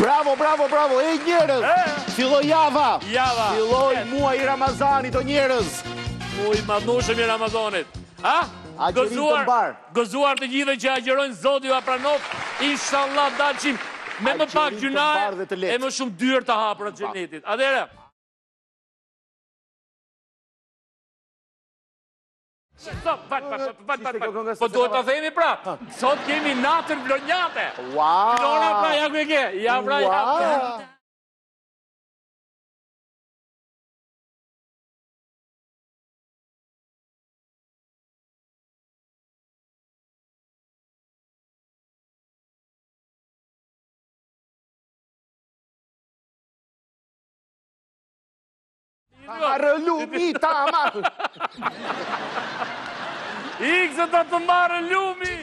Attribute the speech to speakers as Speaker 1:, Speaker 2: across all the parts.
Speaker 1: Bravo, bravo, bravo, e njerëz! Filloi java!
Speaker 2: Java!
Speaker 1: Filloi muaj i Ramazanit, o njerëz!
Speaker 2: Muaj madhnueshëm i Ramazanit. Ha?
Speaker 1: Agjerim të mbar.
Speaker 2: Gëzuar të gjithë që agjerojnë Zoti ju apranoft. Inshallah dalçim me më pak
Speaker 1: Agjerim të
Speaker 2: gjunaj
Speaker 1: mbar dhe të lehtë.
Speaker 2: e më shumë dyrë të hapura të xhenetit. Atëherë. Stop, po duhet ta themi pra. Sot kemi natën vlonjate.
Speaker 1: Wow!
Speaker 2: Flora pra ja ku e ke. Ja pra ja.
Speaker 1: Wow! Marrë lumi, ta marrë!
Speaker 2: Ikse të marrë lumi!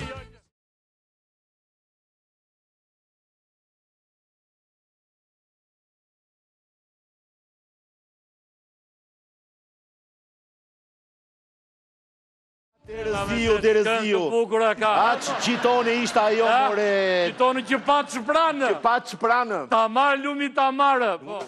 Speaker 1: Tereziu.
Speaker 2: Bukura ka.
Speaker 1: Aq gjitoni ishte ajo, more...
Speaker 2: Gjitoni që patë shpranë.
Speaker 1: Që patë shpranë.
Speaker 2: Ta marrë lumi, ta marrë. Po.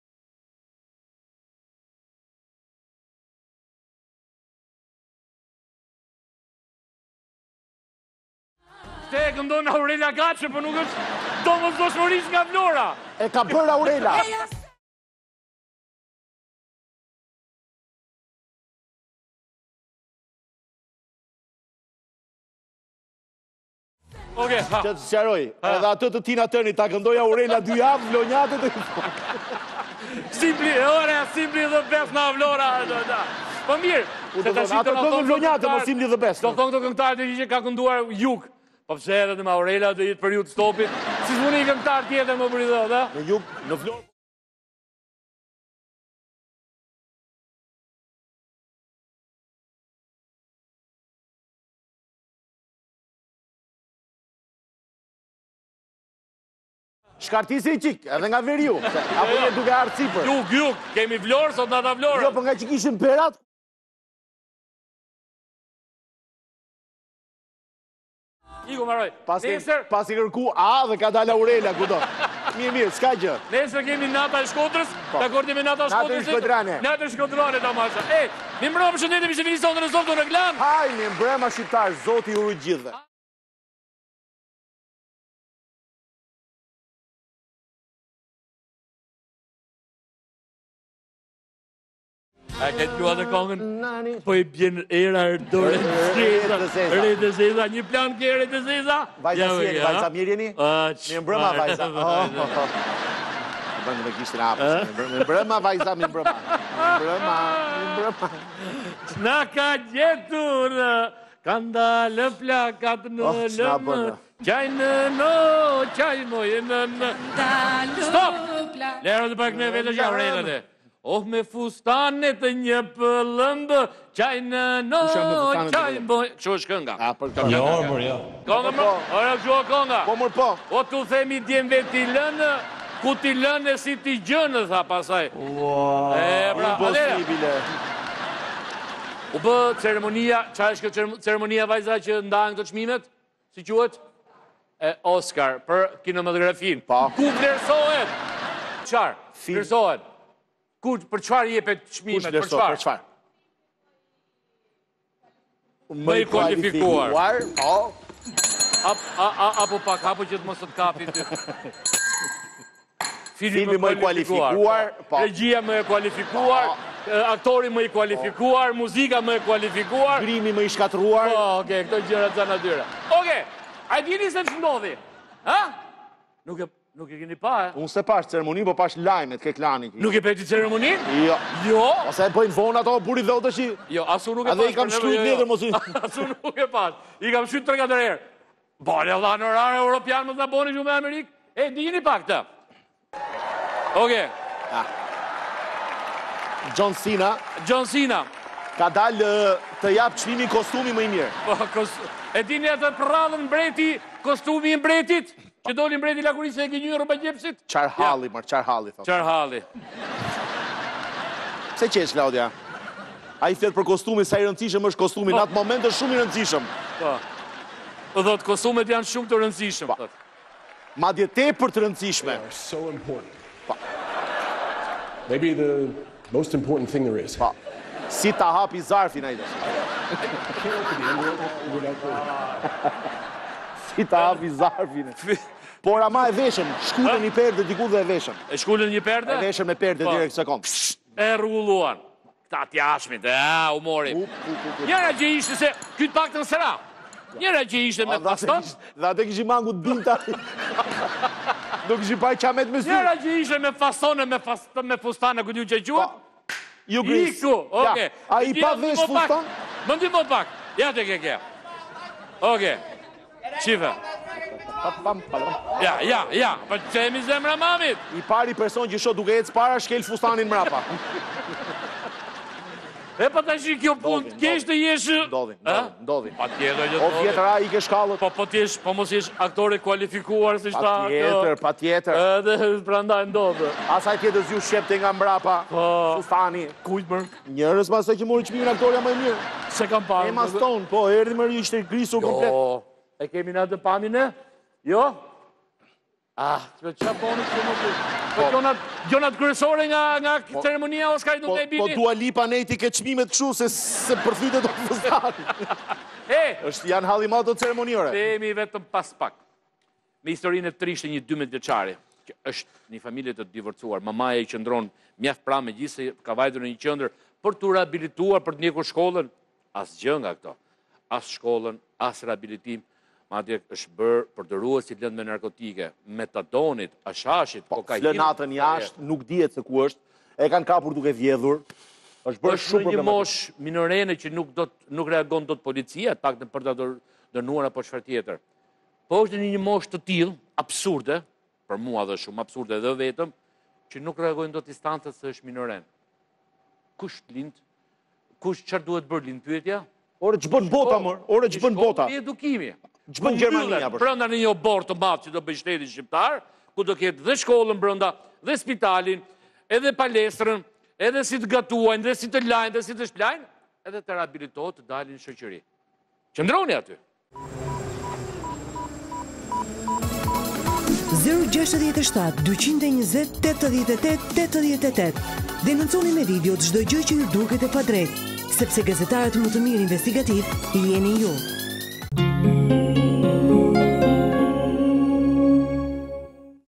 Speaker 2: Te e këndon Aurelia Gaçe, për nuk është domosdoshmërisht nga Vlora.
Speaker 1: E ka bërë Aurela.
Speaker 2: Oke, ha.
Speaker 1: Që të sqaroj, edhe atë të Tina Turner ta këndoi Aurela 2 javë vlonjatët e...
Speaker 2: Simpli, simpli dhe bes nga Vlora. Po mirë.
Speaker 1: Ato këngën vlonjatët, po simpli dhe bes.
Speaker 2: Do thonë këto këngëtarë që ka kënduar Jug. Po pse edhe me Aurela do jetë periudhë stopit. Si s'muni këngëtar tjetër më bëri dot,
Speaker 1: Në Jug, në Vlorë. Shkartisi i qik, edhe nga veriu. Apo je duke ardhur sipër.
Speaker 2: Jug, kemi Vlorë, sot nata Vlorë.
Speaker 1: Jo, po nga që kishin perat.
Speaker 2: Iku maroj.
Speaker 1: Pasi kërku A dhe ka dalë Aurela kudo. Mirë, s'ka gjë.
Speaker 2: Nesër kemi nata e Shkodrës, dakord me nata e Shkodrës.
Speaker 1: Natën Shkodrane.
Speaker 2: Natën Shkodrane ta masha. Mi mbrëmë përshëndetim civilizatën e Zotit Reglan.
Speaker 1: Haj, mi mbrëma shqiptar, Zoti ju gjithë.
Speaker 2: A ke të luat e kongën? Po i bjen era erdore të zeza. Rete zeza, një plan ke rete zeza?
Speaker 1: Vajza sjeni, vajza mirë jeni? Mi mbrëma vajza. Bëndë dhe kishtë në apës. Mi mbrëma vajza, mi mbrëma. Mi mbrëma.
Speaker 2: S'na ka gjetur, ka ndalë plakat në lëmë. Qaj në no, qaj mojë në. Stop! Lero të pak në vetë që Aurelane. Oh, me fustane të një pëllëmbë, qaj në no, qaj mojë. Kështu është kënga.
Speaker 3: Jo, mërë, jo.
Speaker 2: Kënga më? Ora kështu kënga.
Speaker 1: Po mërë po.
Speaker 2: O tu themi djemve t'i lënë, ku t'i lënë e si t'i gjënë, tha pasaj. Pra,
Speaker 1: Impossibile.
Speaker 2: U bë ceremonia, qa është këtë ceremonia vajza që ndahen këtë çmimet? Si quhet? Oscar, për kinematografin. Ku vlerësohet? Qarë? Vlerësohet? Për qëfar jepet çmimet? Për qëfar? Më i kualifikuar. Apo pak, apo që të mos të kapi të... Filmi më i kualifikuar. Regjia më i kualifikuar. Aktori më i kualifikuar. Muzika më i kualifikuar.
Speaker 1: Grimi më i shkatruar.
Speaker 2: Oke, këto gjëra të natyre. Oke, a dini se që ndodhi? Nuk e keni pa,
Speaker 1: Unë se pash ceremonin, po pash lajmet ke klani.
Speaker 2: Nuk e peti ceremonin?
Speaker 1: Jo.
Speaker 2: Jo?
Speaker 1: Ose e bëjnë vonë ato buri dhe të shi.
Speaker 2: Jo, asu nuk e pash.
Speaker 1: Adhe i kam shkrujt letër, mos i...
Speaker 2: Asu nuk e pash. I kam shkrujt 3-4 herë. Bale, dha në rarë Europian më të naboni shumë me Amerikë. Dijini pak të. Oke.
Speaker 1: John Cena ka dalë të japë çmimin kostumi më i mirë.
Speaker 2: E dini atë prallën mbreti, kostumi i mbretit? Që doli mbreti lakurisë e gënjë rroba gjepsit?
Speaker 1: Qar halli, thot.
Speaker 2: Qar halli.
Speaker 1: Pse qesh, Klaudia? A i fletë për kostumi, sa i rëndësishëm është kostumi, në atë moment është shumë i rëndësishëm.
Speaker 2: Po thot, kostumet janë shumë të rëndësishëm.
Speaker 1: Madje tepër të rëndësishme.
Speaker 3: Are so important. Maybe the most important thing there is.
Speaker 1: Pa, si ta hapi zarfin ai tash. Si ta hapi zarfin. Por ama e veshën, shkullën një perde diku dhe e veshën.
Speaker 2: E shkullën një perde?
Speaker 1: E veshën me perde direkt sekond.
Speaker 2: E rrugulluan. Këta t'jashmit, humori. Njëra që ishte se, kytë pak të nësëra. Njëra që ishte me faston.
Speaker 1: Dhe atë kishim mangu të binta. Nuk kishim pa qamet me sy.
Speaker 2: Njëra që ishte me faston e me fustana, këtë ju që gjuat.
Speaker 1: Ju gris.
Speaker 2: Iku, oke.
Speaker 1: A i pa vesh fuston?
Speaker 2: Më ndimo pak. Ja të ke. Oke. Qife. Ja. Pa që e mi zemra mamit.
Speaker 1: I pari person që shot duke ecë para shkel fustanin mrapa.
Speaker 2: E pa të shi kjo punë, kesh të jeshë...
Speaker 1: Ndodhin.
Speaker 2: Pa tjetër që
Speaker 1: O vjetëra i ke shkallët.
Speaker 2: Po mos jesh aktore kualifikuar si shta...
Speaker 1: Pa tjetër.
Speaker 2: Edhe prandaj ndodhë.
Speaker 1: Asaj tjetër zju shqepte nga mrapa, fustani.
Speaker 2: Kujt mërë?
Speaker 1: Njërës pas të që mori qmimin aktoria më e mirë.
Speaker 2: Se kam parë.
Speaker 1: Emma Stone, po, erdi mërë ishte grisur komplet.
Speaker 2: Jo, e kemi në të pamin e? Jo? Që boni që më të... Po gjonat kërësore nga ceremonia Oscarit nuk e bini?
Speaker 1: Po Dua Lipa nejti ke qmimet këshu se përfitet o fustani. është janë hallimat o ceremoniore.
Speaker 2: Themi vetëm pas pak. Me historinë e trishtë një 12 vjeçari, që është një familje të divorcuar. Mamaja i qëndron mjaft pra me gjithë se ka vajtur në një qendër për të rehabilituar, për të ndjekur shkollën. Asgjë nga këto. As shkollën, as rehabilitim. Madje është bërë përdëruesi lëndë me narkotike, metadonit, ashashit, kokainë.
Speaker 1: Flënatën jashtë, nuk dihet se ku është, e kanë kapur duke vjedhur. Është bërë shumë
Speaker 2: problematik. Është një moshë minorene që nuk reagon dot policia, pak në për të dënuar apo çfarë tjetër. Po është një moshë të tillë, absurde, për mua dhe shumë absurde edhe vetëm, që nuk reagojnë dot instancët se është minoren. Kush lind? Çfarë duhet bërë lind pyetja?
Speaker 1: Ore ç'bën bota më? Ore ç'bën bota?
Speaker 2: Edukimi.
Speaker 1: Ç'bën Gjermania për shkak?
Speaker 2: Brenda në një obor të madh që do bëj shteti shqiptar, ku do ketë dhe shkollën brenda, dhe spitalin, edhe palestrën, edhe si të gatuajnë, dhe si të lajnë, dhe si të shplajnë, edhe të rehabilitohet të dalin në shoqëri. Qëndroni aty.
Speaker 4: 067 220 88 88. Denonconi me video çdo gjë që ju duket e padrejtë, sepse gazetarët më të mirë investigativ jeni ju.